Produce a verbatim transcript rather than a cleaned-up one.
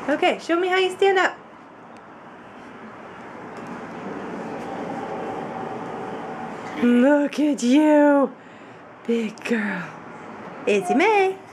Okay, show me how you stand up. Look at you, big girl. Izzy May.